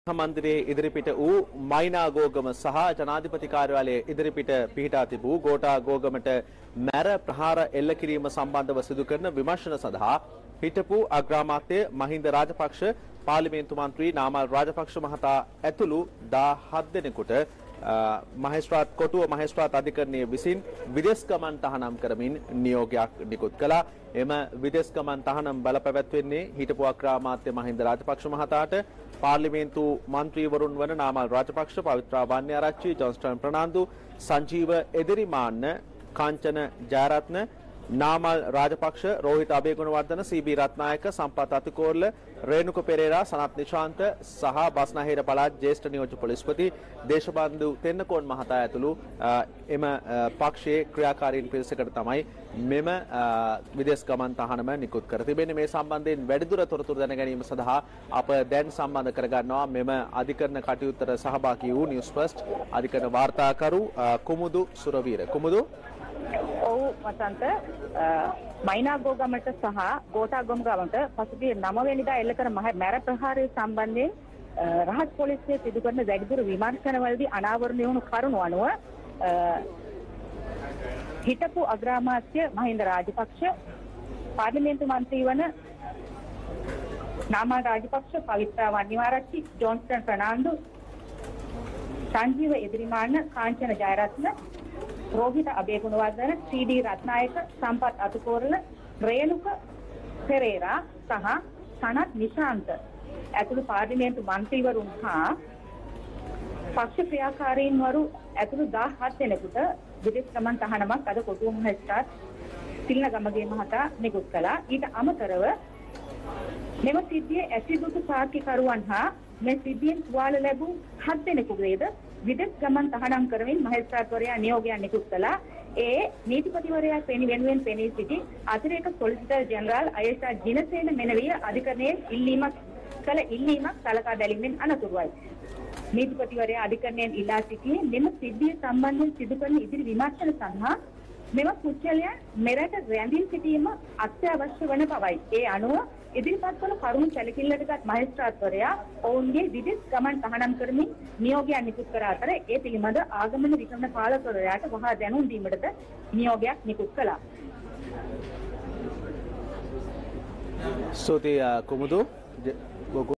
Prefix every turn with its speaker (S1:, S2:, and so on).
S1: මන්දිරයේ ඉදිරිපිට වූ මයිනා ගෝගම සහ ජනාධිපති කාර්යාලයේ ඉදිරිපිට පිහිටා තිබූ ගෝඨා ගෝගමට මැර ප්‍රහාර එල්ල කිරීම සම්බන්ධව සිදු කරන විමර්ශන සඳහා හිටපු අග්‍රාමාත්‍ය මහින්ද රාජපක්ෂ පාර්ලිමේන්තු මන්ත්‍රී නාමල් රාජපක්ෂ මහතා ඇතුළු 17 දෙනෙකුට මහේස්ත්‍රාත් කොටුව මහේස්ත්‍රාත් අධිකරණයේ විසින් විදේශ ගමන් තහනම් කරමින් නියෝගයක් නිකුත් කළා. එම විදේශ ගමන් තහනම් බලපැවැත්වෙන්නේ හිටපු අග්‍රාමාත්‍ය මහින්ද රාජපක්ෂ මහතාට පාර්ලිමේන්තු මන්ත්‍රීවරුන් වන නාමල් රාජපක්ෂ, පවිත්‍රා වන්‍යාරච්චි, ජොන්ස්ටන් ප්‍රනාන්දු, සංජීව එදිරිමාන්න, කාංචන ජයරත්න, නාමල් රාජපක්ෂ, රෝහිත අබේගුණවර්ධන, සීබී රත්නායක, සම්පත් අතිකෝරළ, රේණුක පෙරේරා, සනත් නිශාන්ත සහ බස්නාහිර පළාත් ජ්‍යෙෂ්ඨ නියෝජ්‍ය පොලිස්පති දේශබන්දු තෙන්නකෝන් මහතා ඇතුළු එම පක්ෂයේ ක්‍රියාකාරීන් පිරිසකට තමයි මෙම විදේශ ගමන් තහනම නිකුත් කර තිබෙන්නේ. මේ සම්බන්ධයෙන් වැඩිදුර තොරතුරු දැන ගැනීම සඳහා අප දැන් සම්බන්ධ කරගන්නවා මෙම අධිකරණ කටයුත්තට සහභාගී වූ නිවුස් ෆස්ට් අධිකරණ වාර්තාකරු කුමුදු සුරවීර. කුමුදු
S2: ඔව් වසන්ත, මයිනා ගෝගමට සහ ගෝඨා ගෝගමට පසුගිය 9 වෙනිදා එල්ල කර මැර ප්‍රහාරය සම්බන්ධයෙන් රහස් පොලිසිය සිදු කරන වැඩිදුර විමර්ශනවලදී අනාවරණය වුණු කරුණු අනුව හිටපු අග්‍රාමාත්‍ය මහින්ද රාජපක්ෂ, පාර්ලිමේන්තු මන්ත්‍රී වන නාමල් රාජපක්ෂ, පවිත්‍රා වන්‍යාරච්චි, ජොන්ස්ටන් ප්‍රනාන්දු, සංජීව එදිරිමාන්න, කාංචන ජයරත්න, රෝහිත අබේගුණවර්ධන, සීඩී රත්නායක, සම්පත් අතුකෝරළ, රේණුක පෙරේරා සහ සනත් නිශාන්ත ඇතුළු පාර්ලිමේන්තු මන්ත්‍රීවරුන් හා පක්ෂ ක්‍රියාකාරීන්වරු ඇතුළු 17 දෙනෙකුට විදේශ ගමන් තහනමක් අද කොටුව මහේස්ත්‍රාත් සිල්නගමගේ මහතා නිකුත් කළා. ඊට අමතරව මෙම සිද්ධියේ ඇසිදුතු සාක්ෂිකරුවන් හා මේ සිද්ධියෙන් තුවාල ලැබූ 7 දෙනෙකුගේද විදේශ ගමන් තහනම් කරමින් මහේස්ත්‍රාත්වරයා නියෝගයක් නිකුත් කළා. ඒ නීතිපතිවරයා වෙනුවෙන් පෙනී සිටි අතිරේක සොලිසිටර් ජෙනරාල් අයේෂා ජිනසේන මෙනවිය අධිකරණයේ ඉල්ලීමක් සලකා බැලීමෙන් අනතුරුවයි. නීතිපතිවරයා අධිකරණයෙන් ඉල්ලා සිටියේ මෙම සිද්ධිය සම්බන්ධයෙන් සිදු කරන ඉදිරි විමර්ශන සඳහා මෙම කුච්චලයන් මෙරට රැඳී සිටීම අත්‍යවශ්‍ය වන බවයි. ඒ අනුව ඉදිරිපත් වන කරුණු සැලකිල්ලටගත් මහේස්ත්‍රාත්වරයා ඔවුන්ගේ විදේශ ගමන් තහනම් කරමින් නියෝගයක් නිකුත් කර අතර ඒ පිළිබඳ ආගමන විකරණ පාලකවරයාට වහා දැනුම් දීමටද නියෝගයක් නිකුත් කළා.
S1: ස්තුතියි කුමුදු.